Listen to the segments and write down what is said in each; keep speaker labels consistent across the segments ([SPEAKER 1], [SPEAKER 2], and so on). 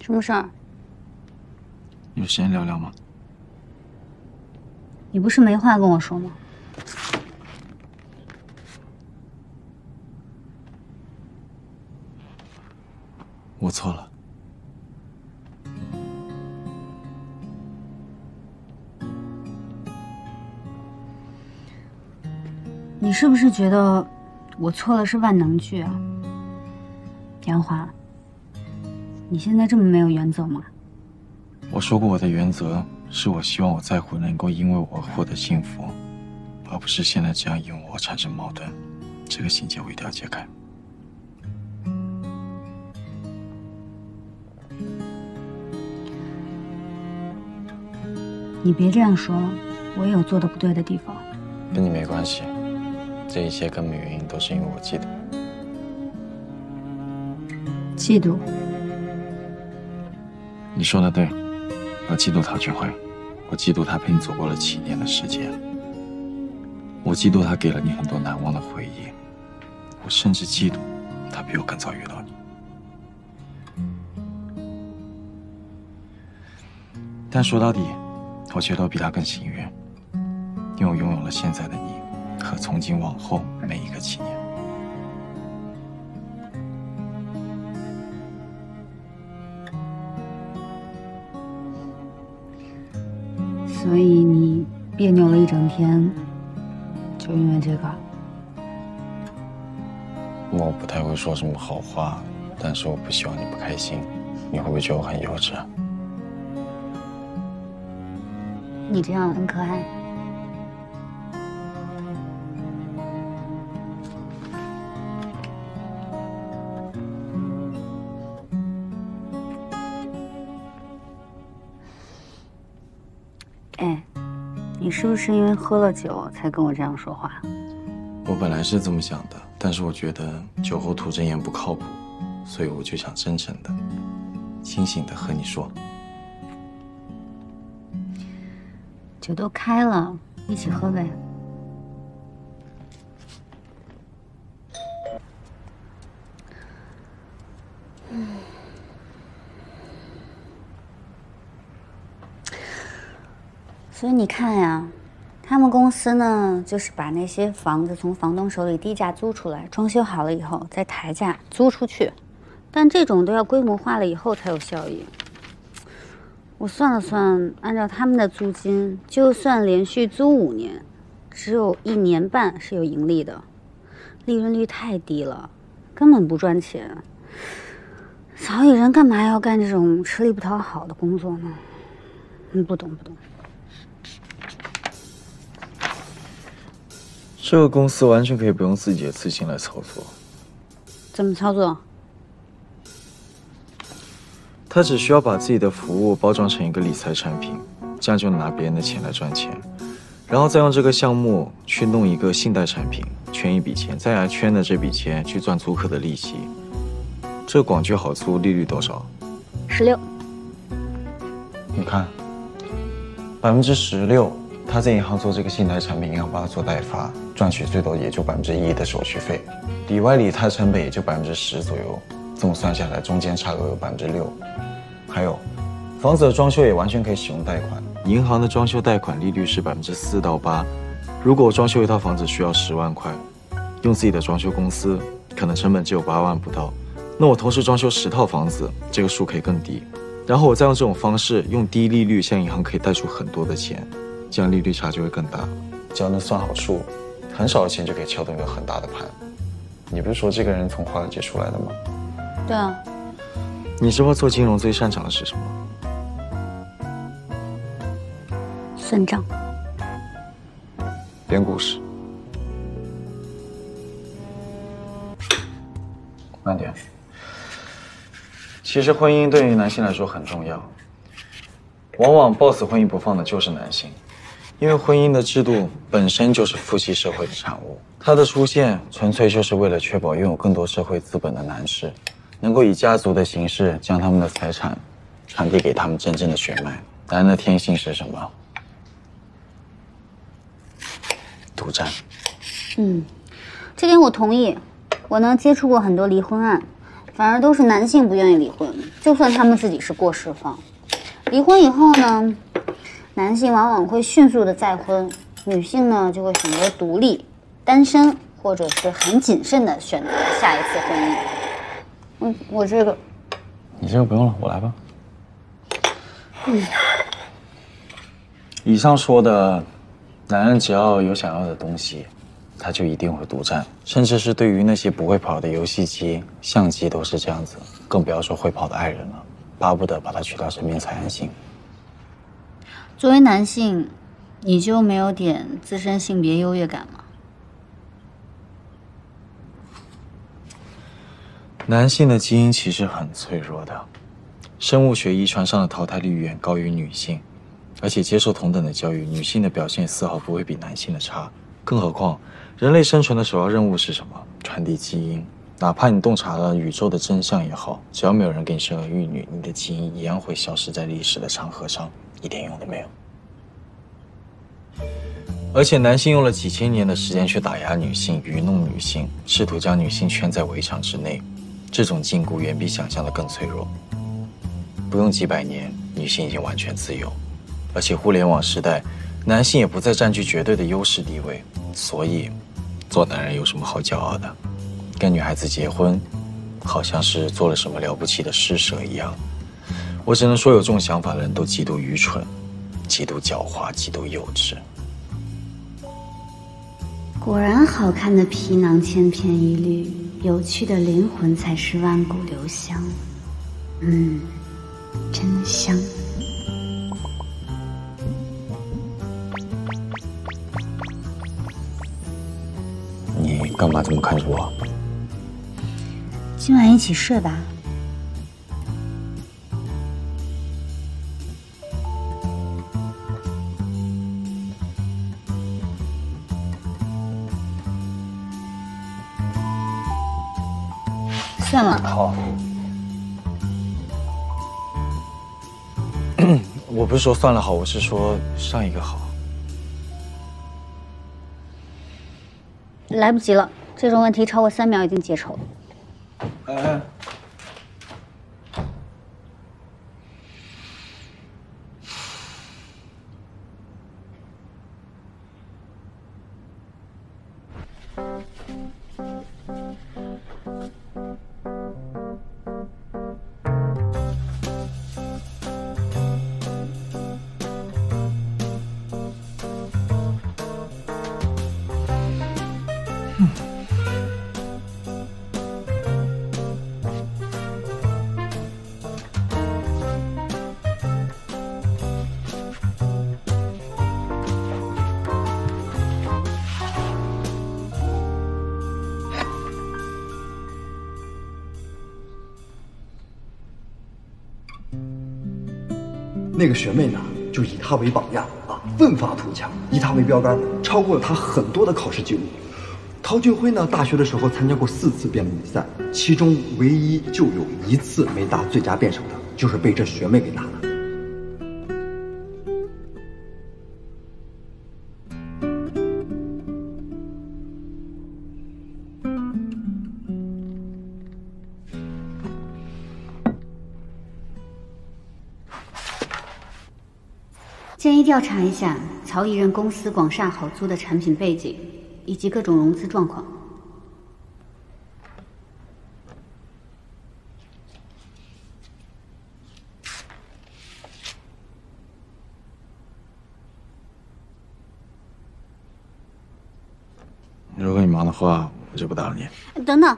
[SPEAKER 1] 什么事儿？
[SPEAKER 2] 有时间聊聊吗？
[SPEAKER 1] 你不是没话跟我说吗？
[SPEAKER 2] 我错了。
[SPEAKER 1] 你是不是觉得我错了是万能句啊？杨华，你现在这么没有原则吗？
[SPEAKER 2] 我说过我的原则是我希望我在乎能够因为我获得幸福，而不是现在这样因为我产生矛盾。这个心结我一定要解开。
[SPEAKER 1] 你别这样说，我也有做的不对的地方。
[SPEAKER 2] 跟你没关系，这一切根本原因都是因为我嫉妒。
[SPEAKER 1] 嫉妒？
[SPEAKER 2] 你说的对，我嫉妒陶俊辉，我嫉妒他陪你走过了7年的时间，我嫉妒他给了你很多难忘的回忆，我甚至嫉妒他比我更早遇到你。但说到底，我觉得我比他更幸运，因为我拥有了现在的你和从今往后每一个7年。
[SPEAKER 1] 所以你别扭了一整天，就因为这个？
[SPEAKER 2] 我不太会说什么好话，但是我不希望你不开心。你会不会觉得我很幼稚啊？
[SPEAKER 1] 你这样很可爱。哎，你是不是因为喝了酒才跟我这样说话？
[SPEAKER 2] 我本来是这么想的，但是我觉得酒后吐真言不靠谱，所以我就想真诚的、清醒的和你说。
[SPEAKER 1] 酒都开了，一起喝呗。所以你看呀，他们公司呢，就是把那些房子从房东手里低价租出来，装修好了以后再抬价租出去，但这种都要规模化了以后才有效益。我算了算，按照他们的租金，就算连续租5年，只有1年半是有盈利的，利润率太低了，根本不赚钱。早已人干嘛要干这种吃力不讨好的工作呢？你不懂不懂。
[SPEAKER 2] 这个公司完全可以不用自己的资金来操作。
[SPEAKER 1] 怎么操作？
[SPEAKER 2] 他只需要把自己的服务包装成一个理财产品，这样就能拿别人的钱来赚钱，然后再用这个项目去弄一个信贷产品，圈一笔钱，再来圈的这笔钱去赚租客的利息。这广居好租，利率多少
[SPEAKER 1] ？16%。
[SPEAKER 2] 你看，16%，他在银行做这个信贷产品，银行帮他做代发，赚取最多也就1%的手续费，里外理他成本也就10%左右，这么算下来，中间差额有6%。还有，房子的装修也完全可以使用贷款，银行的装修贷款利率是4%到8%。如果我装修一套房子需要10万块，用自己的装修公司，可能成本只有8万不到。那我同时装修10套房子，这个数可以更低。然后我再用这种方式，用低利率向银行可以贷出很多的钱，这样利率差就会更大。只要能算好数，很少的钱就可以撬动一个很大的盘。你不是说这个人从华尔街出来的吗？
[SPEAKER 1] 对啊。
[SPEAKER 2] 你知道做金融最擅长的是什么？
[SPEAKER 1] 算账。
[SPEAKER 2] 编故事。慢点。其实婚姻对于男性来说很重要，往往抱死婚姻不放的就是男性，因为婚姻的制度本身就是父系社会的产物，它的出现纯粹就是为了确保拥有更多社会资本的男士能够以家族的形式将他们的财产传递给他们真正的血脉。男人的天性是什么？独占。
[SPEAKER 1] 这点我同意。我呢接触过很多离婚案， 反而都是男性不愿意离婚，就算他们自己是过失方。离婚以后呢，男性往往会迅速的再婚，女性呢就会选择独立、单身，或者是很谨慎的选择下一次婚姻。我这个，
[SPEAKER 2] 你这个不用了，我来吧。以上说的，男人只要有想要的东西，他就一定会独占，甚至是对于那些不会跑的游戏机、相机都是这样子，更不要说会跑的爱人了，巴不得把他娶到身边才安心。
[SPEAKER 1] 作为男性，你就没有点自身性别优越感吗？
[SPEAKER 2] 男性的基因其实很脆弱的，生物学遗传上的淘汰率远高于女性，而且接受同等的教育，女性的表现丝毫不会比男性的差。更何况，人类生存的首要任务是什么？传递基因。哪怕你洞察了宇宙的真相也好，只要没有人给你生儿育女，你的基因一样会消失在历史的长河上，一点用都没有。而且男性用了几千年的时间去打压女性、愚弄女性，试图将女性圈在围墙之内，这种禁锢远比想象的更脆弱。不用几百年，女性已经完全自由，而且互联网时代，男性也不再占据绝对的优势地位，所以，做男人有什么好骄傲的？跟女孩子结婚，好像是做了什么了不起的施舍一样。我只能说，有这种想法的人都极度愚蠢，极度狡猾，极度幼稚。
[SPEAKER 1] 果然，好看的皮囊千篇一律，有趣的灵魂才是万古留香。真香。
[SPEAKER 2] 你干嘛这么看着我？
[SPEAKER 1] 今晚一起睡吧。算了。
[SPEAKER 2] 好。我不是说算了好，我是说上一个好。
[SPEAKER 1] 来不及了，这种问题超过3秒已经结仇了。
[SPEAKER 2] 哎。
[SPEAKER 3] 那个学妹呢，就以她为榜样啊，奋发图强，以她为标杆，超过了她很多的考试记录。陶俊辉呢，大学的时候参加过4次辩论比赛，其中唯一就有1次没拿最佳辩手的，就是被这学妹给拿了。
[SPEAKER 1] 建议调查一下曹艺任公司广厦好租的产品背景，以及各种融资状况。
[SPEAKER 2] 如果你忙的话，我就不打扰你。
[SPEAKER 1] 等等。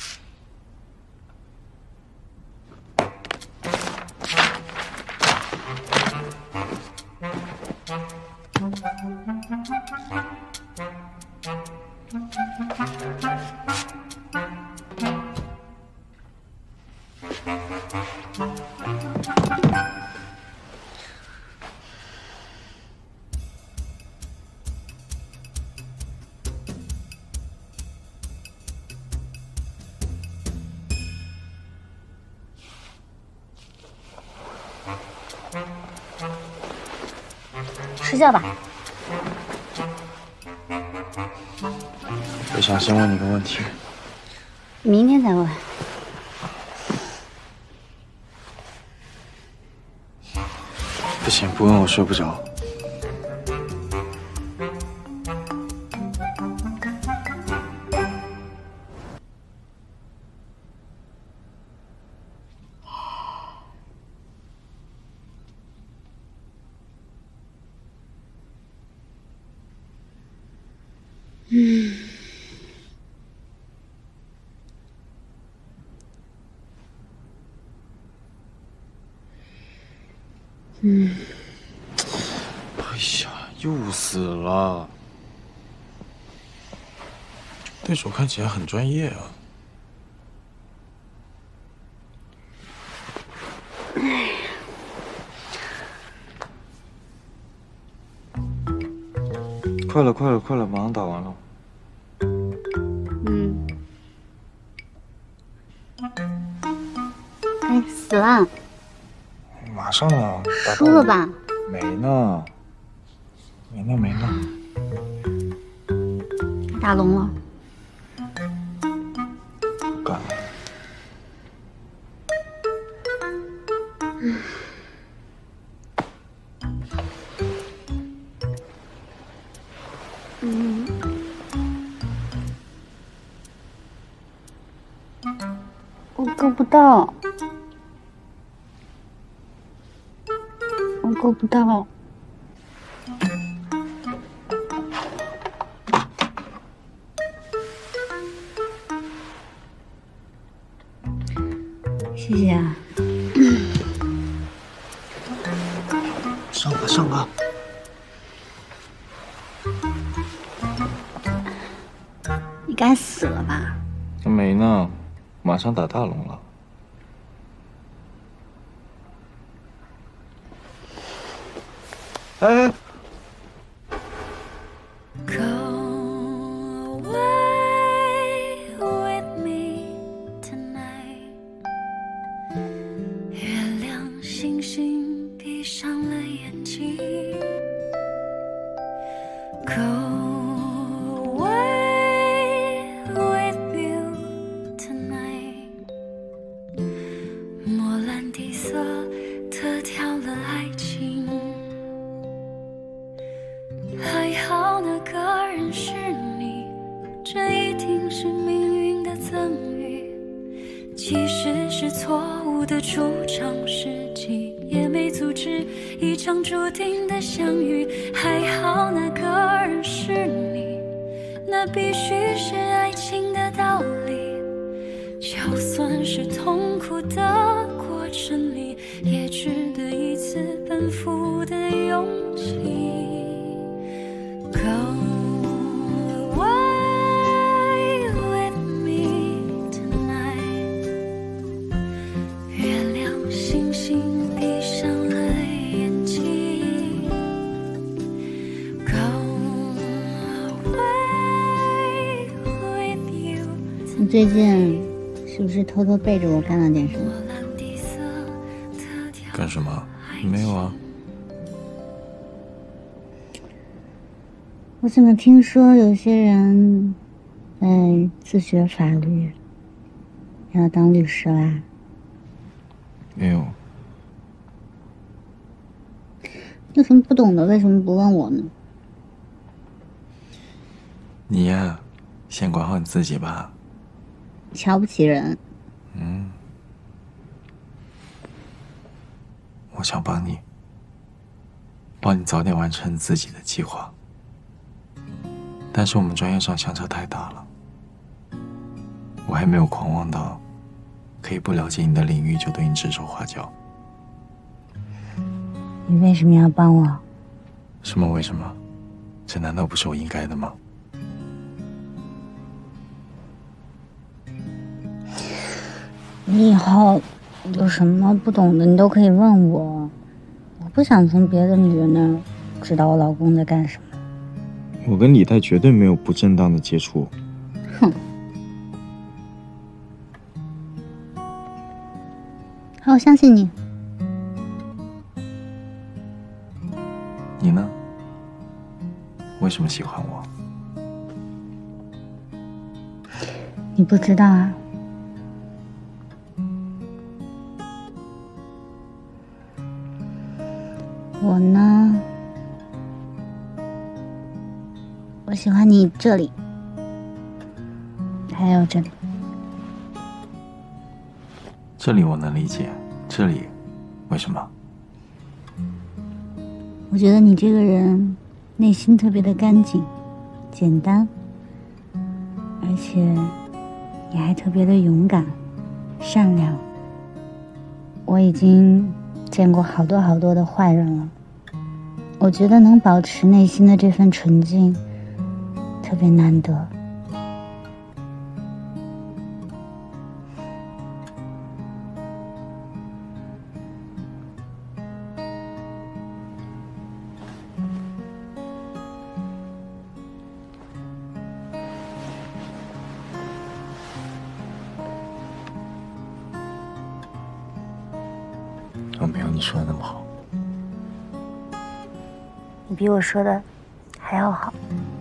[SPEAKER 1] 睡觉吧。
[SPEAKER 2] 我想先问你个问题。
[SPEAKER 1] 明天再问。
[SPEAKER 2] 行，不问我睡不着。哎呀，又死了！对手看起来很专业啊。快了，快了，快了，马上打完了。
[SPEAKER 1] 哎，死了！
[SPEAKER 2] 马上啊！
[SPEAKER 1] 输了吧？
[SPEAKER 2] 没呢，没呢，没呢。
[SPEAKER 1] 打龙了。
[SPEAKER 2] 不敢了。
[SPEAKER 1] 我够不到，我够不到。谢谢啊。
[SPEAKER 2] 上啊，上啊！
[SPEAKER 1] 你该死了吧？
[SPEAKER 2] 没呢，马上打大龙了。哎，
[SPEAKER 4] Go away with me tonight。月亮星星闭上了眼睛。Go away with you tonight。莫兰迪色特调了爱情。还好那个人是你，这一定是命运的赠予。即使是错误的出场时机，也没阻止一场注定的相遇。还好那个人是你，那必须是爱情的道理。就算是痛苦的过程里，也值得一次奔赴的勇气。Go away with me tonight。月亮星星闭上了眼睛。Go away with you。
[SPEAKER 1] 你最近是不是偷偷背着我干了点什么？
[SPEAKER 2] 干什么？没有啊。
[SPEAKER 1] 我怎么听说有些人在自学法律，要当律师啦？
[SPEAKER 2] 没有。
[SPEAKER 1] 有什么不懂的，为什么不问我呢？
[SPEAKER 2] 你呀，先管好你自己吧。
[SPEAKER 1] 瞧不起人。
[SPEAKER 2] 我想帮你早点完成自己的计划。但是我们专业上相差太大了，我还没有狂妄到可以不了解你的领域就对你指手画脚。
[SPEAKER 1] 你为什么要帮我？
[SPEAKER 2] 什么为什么？这难道不是我应该的吗？
[SPEAKER 1] 你以后有什么不懂的，你都可以问我。我不想从别的女人那儿知道我老公在干什么。
[SPEAKER 2] 我跟李代绝对没有不正当的接触。
[SPEAKER 1] 哼。好，我相信你。
[SPEAKER 2] 你呢？为什么喜欢我？
[SPEAKER 1] 你不知道啊。我我呢，我喜欢你这里，还有这里。
[SPEAKER 2] 这里我能理解，这里为什么？
[SPEAKER 1] 我觉得你这个人内心特别的干净、简单，而且你还特别的勇敢、善良。我已经见过好多好多的坏人了，我觉得能保持内心的这份纯净，特别难得。
[SPEAKER 2] 我没有你说的那么好。
[SPEAKER 1] 你比我说的还要好。